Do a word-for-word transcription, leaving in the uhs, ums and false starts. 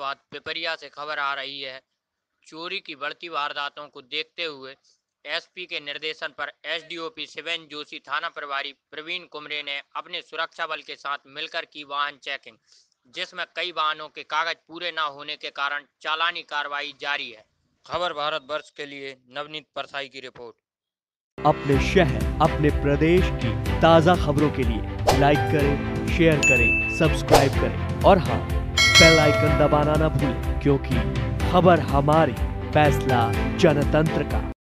बाद पिपरिया से खबर आ रही है। चोरी की बढ़ती वारदातों को देखते हुए एसपी के निर्देशन पर एसडीओपी शिवेन जोशी, थाना प्रभारी प्रवीण कुमरे ने अपने सुरक्षा बल के साथ मिलकर की वाहन चेकिंग, जिसमें कई वाहनों के कागज पूरे न होने के कारण चालानी कार्रवाई जारी है। खबर भारतवर्ष के लिए नवनीत परसाई की रिपोर्ट। अपने शहर, अपने प्रदेश की ताजा खबरों के लिए लाइक करें, शेयर करें, सब्सक्राइब करें और हाँ, बेल आइकन दबाना ना भूलें, क्योंकि खबर हमारी, फैसला जनतंत्र का।